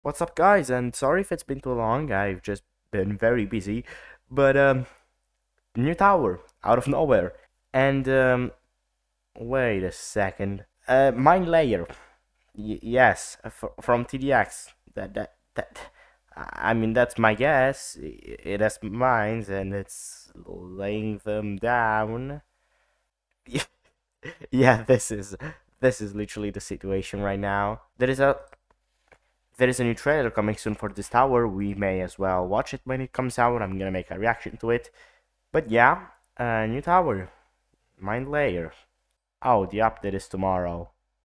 What's up, guys? And sorry if it's been too long. I've just been very busy. But new tower out of nowhere. And wait a second. Minelayer. Yes, from TDX. That. I mean, that's my guess. It has mines, and it's laying them down. Yeah, this is literally the situation right now. There is a new trailer coming soon for this tower. We may as well watch it when it comes out. I'm gonna make a reaction to it. But yeah, new tower, mind layer. Oh, the update is tomorrow.